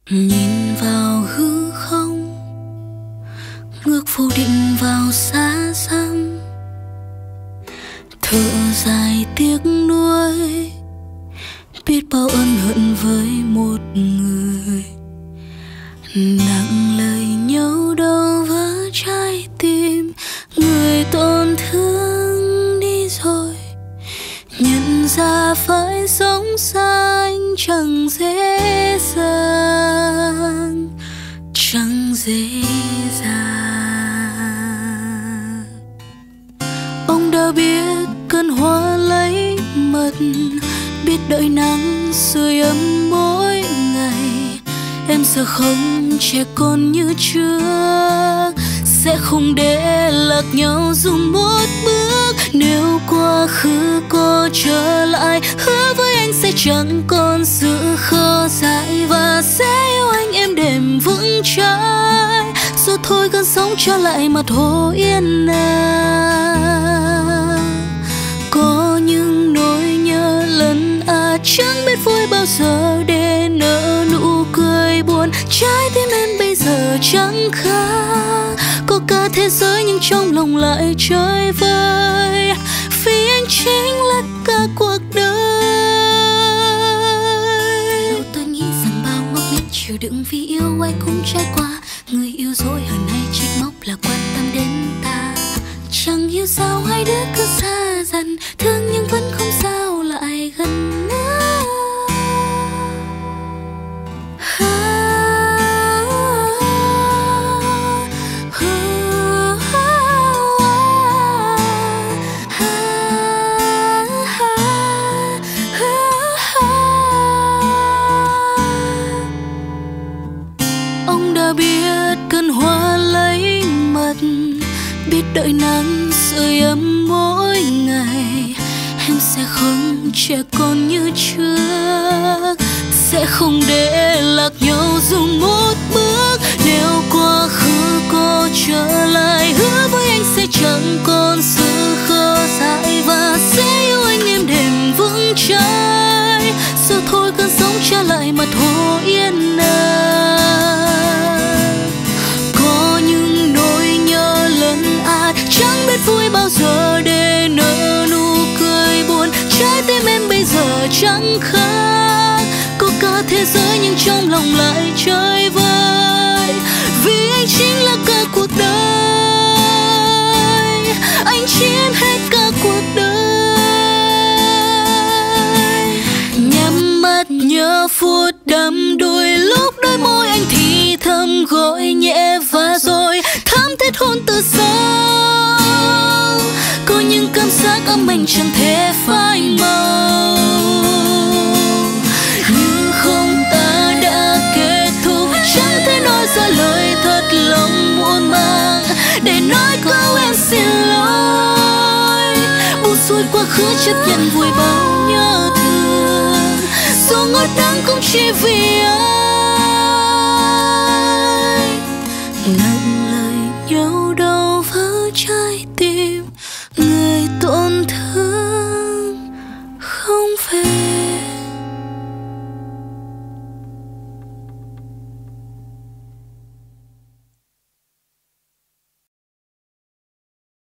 Nhìn vào hư không, ngước phủ định vào xa xăm, thở dài tiếc nuối, biết bao ân hận với một người. Nặng lời nhau đâu vỡ trái tim, người tổn thương đi rồi, nhận ra phải sống xa anh chẳng dễ dàng, chẳng dễ dàng. Ông đã biết cơn hoa lấy mật, biết đợi nắng sưởi ấm mỗi ngày. Em giờ không trẻ con như trước, sẽ không để lạc nhau dù một bước. Nếu quá khứ có trở lại, hứa với anh sẽ chẳng còn sự khó dại, và sẽ yêu anh êm đềm vững chãi. Rồi thôi cơn sóng trở lại mặt hồ yên ả. Có những nỗi nhớ lần chẳng biết vui bao giờ để nở nụ cười buồn. Trái tim em bây giờ chẳng khác, có cả thế giới nhưng trong lòng lại chơi vơi, vì anh chính là cả cuộc đời. Lâu tôi nghĩ rằng bao ngốc nghếch chịu đựng vì yêu ai cũng trải qua. Người yêu dối hờn hay trách móc là quan tâm đến ta. Chẳng hiểu sao hai đứa cứ xa dần, thương nhưng vẫn không sao lại gần nữa. Ông đã biết cơn hoa lấy mật, biết đợi nắng sưởi ấm mỗi ngày. Em sẽ không trẻ con như trước, sẽ không để lạc nhau dù một bước. Nếu quá khứ có trở lại, hứa với anh sẽ chẳng còn sự khó dại, và sẽ yêu anh êm đềm vững chãi. Giờ thôi cơn sóng trở lại mặt hồ yên ả. Có những nỗi nhớ lẫn át, chẳng biết vui bao giờ để nở nụ cười buồn. Trái tim em bây giờ chẳng khác, có cả thế giới nhưng trong lòng lại chơi vơi, vì anh chính là cả cuộc đời. Anh chiếm hết cả cuộc đời. Nhắm mắt nhớ phút đắm đuối, lúc đôi môi anh thì thầm gọi nhẹ, và rồi thắm thiết hôn từ sâu. Có những cảm giác ấm anh chẳng thể phai màu, nhưng không ta đã kết thúc. Chẳng thể nói ra lời thật lòng muộn màng để nói câu em xin lỗi. Buông xuôi quá khứ chấp nhận vùi bao nhớ thương, dù ngọt đắng cũng chỉ vì anh. Nặng